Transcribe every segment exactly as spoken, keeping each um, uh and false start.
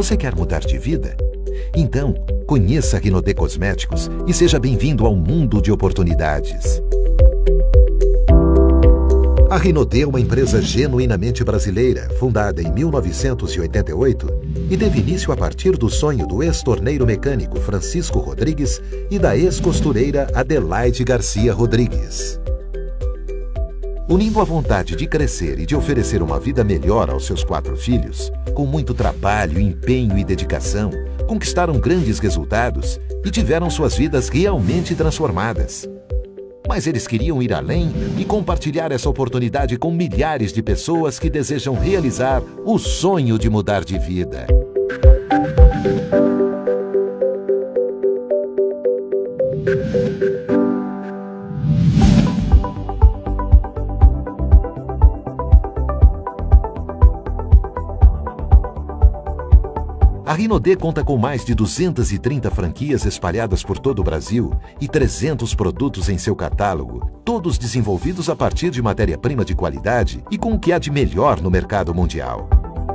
Você quer mudar de vida? Então, conheça a Rinodê Cosméticos e seja bem-vindo ao mundo de oportunidades. A Rinodê é uma empresa genuinamente brasileira, fundada em mil novecentos e oitenta e oito e teve início a partir do sonho do ex-torneiro mecânico Francisco Rodrigues e da ex-costureira Adelaide Garcia Rodrigues. Unindo a vontade de crescer e de oferecer uma vida melhor aos seus quatro filhos, com muito trabalho, empenho e dedicação, conquistaram grandes resultados e tiveram suas vidas realmente transformadas. Mas eles queriam ir além e compartilhar essa oportunidade com milhares de pessoas que desejam realizar o sonho de mudar de vida. A Rinodê conta com mais de duzentas e trinta franquias espalhadas por todo o Brasil e trezentos produtos em seu catálogo, todos desenvolvidos a partir de matéria-prima de qualidade e com o que há de melhor no mercado mundial.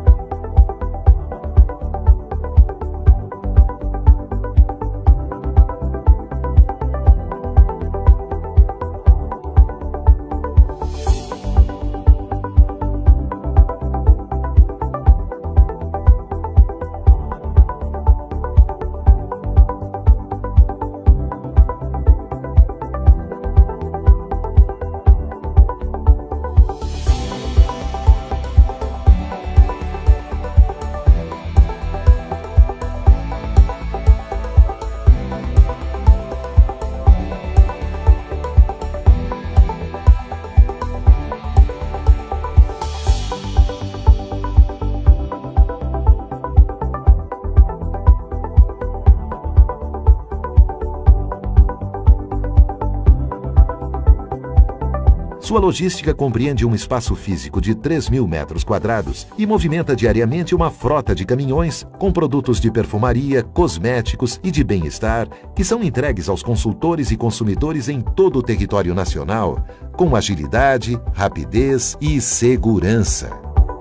Sua logística compreende um espaço físico de três mil metros quadrados e movimenta diariamente uma frota de caminhões com produtos de perfumaria, cosméticos e de bem-estar que são entregues aos consultores e consumidores em todo o território nacional, com agilidade, rapidez e segurança.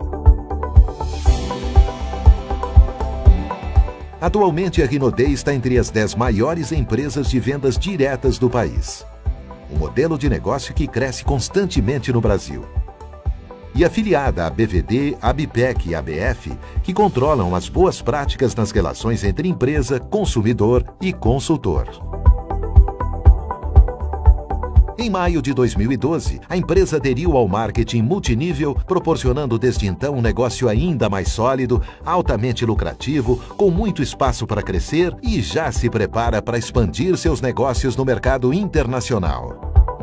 Atualmente, a Rinodê está entre as dez maiores empresas de vendas diretas do país. Um modelo de negócio que cresce constantemente no Brasil. E afiliada à B V D, Abipec e A B F, que controlam as boas práticas nas relações entre empresa, consumidor e consultor. Em maio de dois mil e doze, a empresa aderiu ao marketing multinível, proporcionando desde então um negócio ainda mais sólido, altamente lucrativo, com muito espaço para crescer e já se prepara para expandir seus negócios no mercado internacional.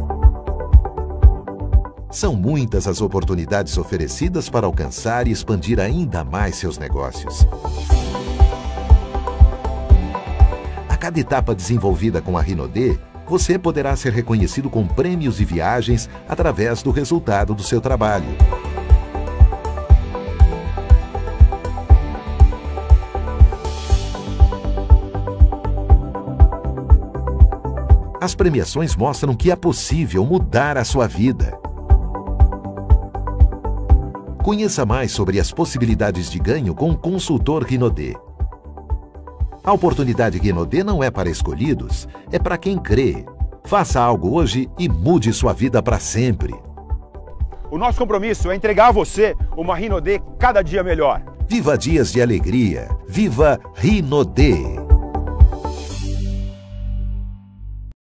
São muitas as oportunidades oferecidas para alcançar e expandir ainda mais seus negócios. A cada etapa desenvolvida com a Rinodê, você poderá ser reconhecido com prêmios e viagens através do resultado do seu trabalho. As premiações mostram que é possível mudar a sua vida. Conheça mais sobre as possibilidades de ganho com o consultor Rinodê. A oportunidade Rinodê não é para escolhidos, é para quem crê. Faça algo hoje e mude sua vida para sempre. O nosso compromisso é entregar a você uma Rinodê cada dia melhor. Viva dias de alegria. Viva Rinodê.